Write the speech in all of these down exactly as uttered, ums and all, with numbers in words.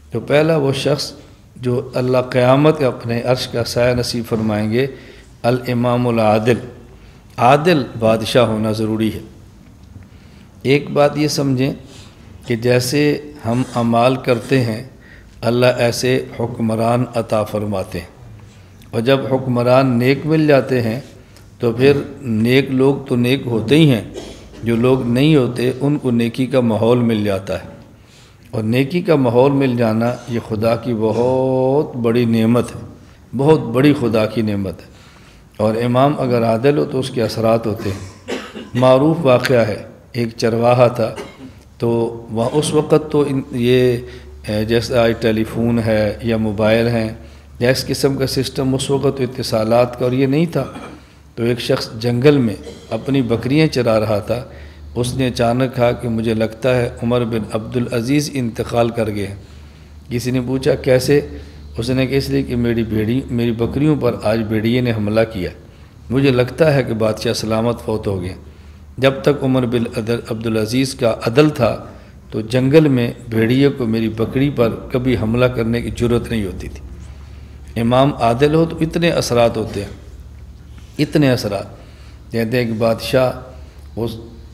تو پہلا وہ شخص جو اللہ قیامت کے اپنے عرش کا سایہ نصیب فرمائیں گے، الامام العادل، عادل بادشاہ ہونا ضروری ہے۔ ایک بات یہ سمجھیں کہ جیسے ہم اعمال کرتے ہیں اللہ ایسے حکمران عطا فرماتے ہیں، اور جب حکمران نیک مل جاتے ہیں تو پھر نیک لوگ تو نیک ہوتے ہی ہیں، جو لوگ نہیں ہوتے ان کو نیکی کا ماحول مل جاتا ہے، اور نیکی کا ماحول مل جانا یہ خدا کی بہت بڑی نعمت ہے، بہت بڑی خدا کی نعمت ہے۔ اور امام اگر عادل ہو تو اس کے اثرات ہوتے ہیں۔ معروف واقعہ ہے، ایک چرواہا تھا، تو وہاں اس وقت تو یہ جیسے آج ٹیلی فون ہے یا موبائل ہیں یا اس قسم کا سسٹم، اس وقت تو اتصالات کا اور یہ نہیں تھا۔ تو ایک شخص جنگل میں اپنی بکریاں چرا رہا تھا، اس نے اچانک کہا کہ مجھے لگتا ہے عمر بن عبدالعزیز انتقال کر گئے ہیں۔ کسی نے پوچھا کیسے؟ اس نے کہا اس لیے کہ میری بھیڑی میری بکریوں پر آج بھیڑیے نے حملہ کیا، مجھے لگتا ہے کہ بادشاہ سلامت فوت ہو گئے۔ جب تک عمر بن عبدالعزیز کا عدل تھا تو جنگل میں بھیڑیے کو میری بکری پر کبھی حملہ کرنے کی جرت نہیں ہوتی تھی۔ امام عادل ہو تو اتنے اثرات ہوتے ہیں، اتنے اثرات۔ کہتے ہیں کہ بادشاہ اس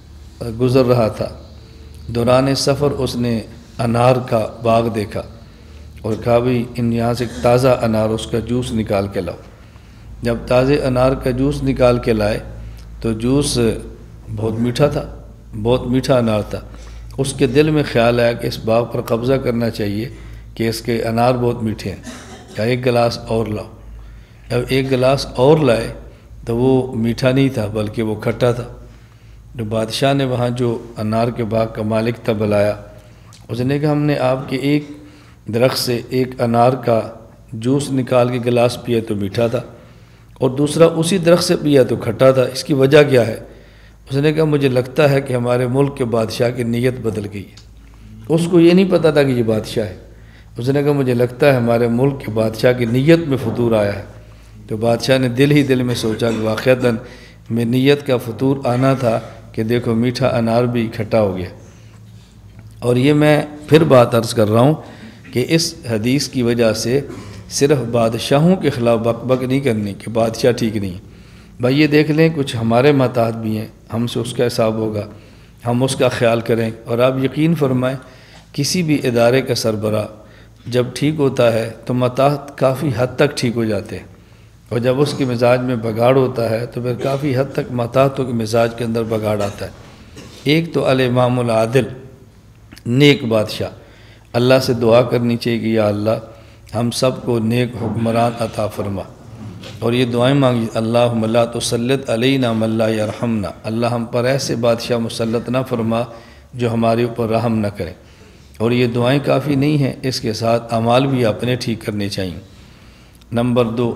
گزر رہا تھا، دوران سفر اس نے انار کا باغ دیکھا اور کہا بھی ان یہاں سے تازہ انار اس کا جوس نکال کے لاؤ۔ جب تازے انار کا جوس نکال کے لائے تو جوس بہت میٹھا تھا، بہت میٹھا انار تھا۔ اس کے دل میں خیال آیا کہ اس باغ پر قبضہ کرنا چاہیے کہ اس کے انار بہت میٹھے ہیں، کہا ایک گلاس اور لاؤ۔ جب ایک گلاس اور لائے تو وہ میٹھا نہیں تھا بلکہ وہ کھٹا تھا۔ جو بادشاہ نے وہاں جو انار کے باغ کا مالک تھا بلایا، اس نے کہا ہم نے آپ کے ایک درخت سے ایک انار کا جوس نکال کے گلاس پیا تو میٹھا تھا، اور دوسرا اسی درخت سے پیا تو کھٹا تھا، اس کی وجہ کیا ہے؟ اس نے کہا مجھے لگتا ہے کہ ہمارے ملک کے بادشاہ کی نیت بدل گئی ہے۔ اس کو یہ نہیں پتہ تھا کہ یہ بادشاہ ہے۔ اس نے کہا مجھے لگتا ہے ہمارے ملک کے بادشاہ کی نیت میں فطور آیا ہے۔ تو بادشاہ نے دل ہی دل میں سوچا کہ واقعتاً میں نیت کا فطور آنا تھا کہ دیکھو میٹھا انار بھی کھٹا ہو گیا۔ اور یہ میں پھر بات عرض کر رہا ہوں کہ اس حدیث کی وجہ سے صرف بادشاہوں کے خلاف بک بک نہیں کرنی کہ بادشاہ ٹھیک نہیں ہے۔ بھائی یہ دیکھ لیں کچھ ہمارے ماتحت بھی ہیں، ہم سے اس کا حساب ہوگا، ہم اس کا خیال کریں۔ اور آپ یقین فرمائیں کسی بھی ادارے کا سربراہ جب ٹھیک ہوتا ہے تو ماتحت کافی حد تک ٹھیک ہو جاتے ہیں، اور جب اس کے مزاج میں بگاڑ ہوتا ہے تو پھر کافی حد تک ماتحتوں کے مزاج کے اندر بگاڑ آتا ہے۔ ایک تو الامام العادل، نیک بادشاہ، اللہ سے دعا کرنی چاہیے کہ یا اللہ ہم سب کو نیک حکمران عطا فرما، اور یہ دعائیں مانگی اللہم لا تسلط علینا من لا یرحمنا، اللہ ہم پر ایسے بادشاہ مسلط نہ فرما جو ہمارے اوپر رحم نہ کریں۔ اور یہ دعائیں کافی نہیں ہیں، اس کے ساتھ اعمال بھی اپنے ٹھیک کرنے چاہیے۔ نمبر دو،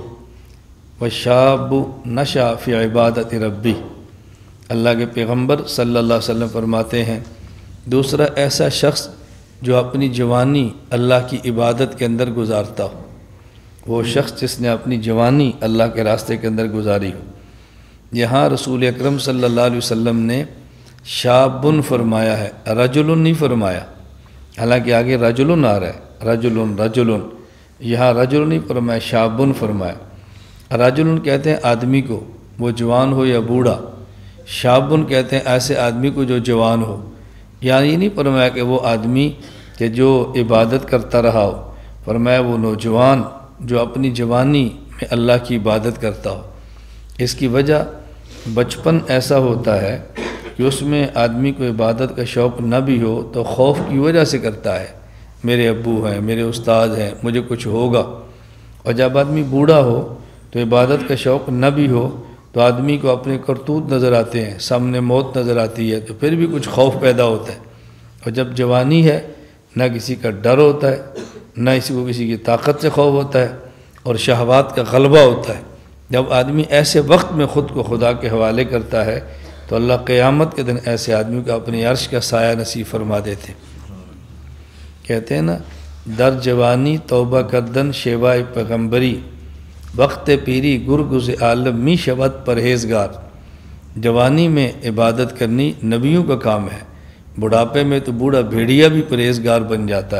وشاب نشا فی عبادت ربی، اللہ کے پیغمبر صلی اللہ علیہ وسلم فرماتے ہیں دوسرا ایسا شخص جو اپنی جوانی اللہ کی عبادت کے اندر گزارتا ہو، وہ شخص جس نے اپنی جوانی اللہ کے راستے کے اندر گزاری ہو۔ یہاں رسول اکرم صلی اللہ علیہ وسلم نے شابن فرمایا ہے، رجل نہیں فرمایا، حالانکہ آگے رجل آ رہا ہے، رجل رجل، یہاں رجل نہیں فرمایا، شابن فرمایا۔ رجل کہتے ہیں آدمی کو، وہ جوان ہو یا بوڑھا، شابن کہتے ہیں ایسے آدمی کو جو جوان ہو، یعنی یہ نہیں فرمایا کہ وہ آدمی کہ جو عبادت کرتا رہا ہو، فرمایا وہ نوجوان جو اپنی جوانی میں اللہ کی عبادت کرتا ہو۔ اس کی وجہ بچپن ایسا ہوتا ہے کہ اس میں آدمی کو عبادت کا شوق نہ بھی ہو تو خوف کی وجہ سے کرتا ہے، میرے ابو ہیں، میرے استاد ہیں، مجھے کچھ ہوگا۔ اور جب آدمی بوڑھا ہو تو عبادت کا شوق نہ بھی ہو تو آدمی کو اپنے کرتوت نظر آتے ہیں، سامنے موت نظر آتی ہے تو پھر بھی کچھ خوف پیدا ہوتا ہے۔ اور جب جوانی ہے نہ کسی کا ڈر ہوتا ہے، نہ کسی کو کسی کی طاقت سے خوف ہوتا ہے، اور شہوات کا غلبہ ہوتا ہے۔ جب آدمی ایسے وقت میں خود کو خدا کے حوالے کرتا ہے تو اللہ قیامت کے دن ایسے آدمی کو اپنی عرش کا سایہ نصیب فرما دیتے ہیں۔ کہتے ہیں نا در جوانی توبہ کردن شیوائے پیغمبری، وقت پیری گرگز عالم می شود پرہیزگار۔ جوانی میں عبادت کرنی نبیوں کا کام ہے، بڑھاپے میں تو بوڑھا بھیڑیا بھی پرہیزگار بن جاتا ہے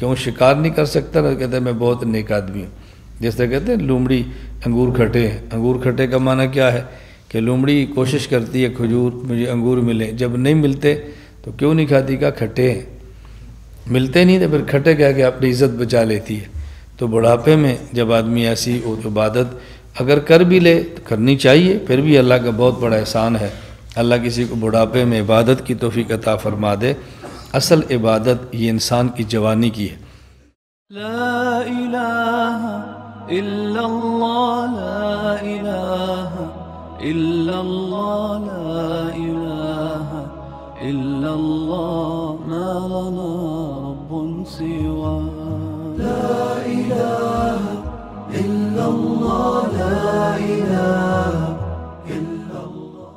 کیوں شکار نہیں کر سکتا نا، کہتا ہے میں بہت نیک آدمی ہوں. جس طرح کہتے ہیں لومڑی انگور کھٹے ہیں. انگور کھٹے کا معنی کیا ہے کہ لومڑی کوشش کرتی ہے کھجور مجھے انگور ملے، جب نہیں ملتے تو کیوں نہیں کھاتی، کہا کھٹے ہیں. ملتے نہیں تو پھر کھٹے کہہ کے اپنی عزت بچا لیتی ہے. تو بڑھاپے میں جب آدمی ایسی عبادت اگر کر بھی لے تو کرنی چاہیے، پھر بھی اللہ کا بہت بڑا احسان ہے. اللہ کسی کو بڑھاپے میں عبادت کی توفیق عطا فرما دے. اصل عبادت یہ انسان کی جوانی کی ہے. لا الہ الا اللہ، لا الہ الا اللہ، لا الہ الا اللہ، ما لنا رب سواه.